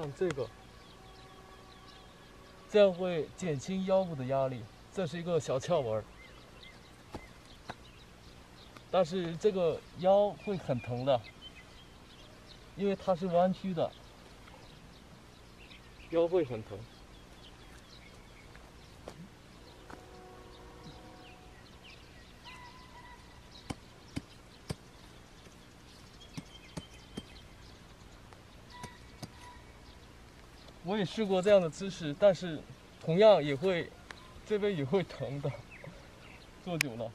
看这个，这样会减轻腰部的压力，这是一个小窍门。但是这个腰会很疼的，因为它是弯曲的，腰会很疼。我也试过这样的姿势，但是同样也会，这边也会疼的，坐久了。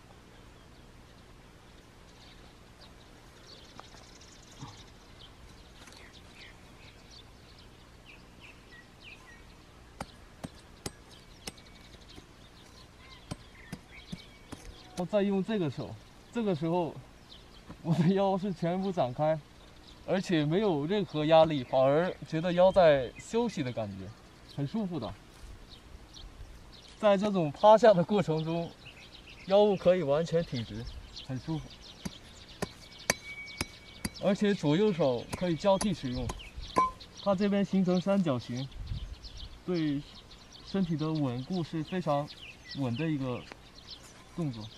我再用这个手，这个时候我的腰是全部展开，而且没有任何压力，反而觉得腰在休息的感觉，很舒服的。在这种趴下的过程中，腰部可以完全挺直，很舒服。而且左右手可以交替使用，它这边形成三角形，对身体的稳固是非常稳的一个动作。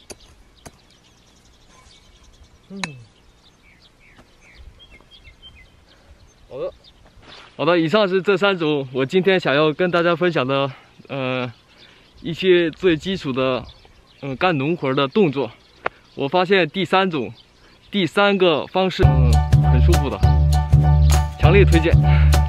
好的，以上是这3种我今天想要跟大家分享的，一些最基础的，干农活的动作。我发现第3个方式，很舒服的，强烈推荐。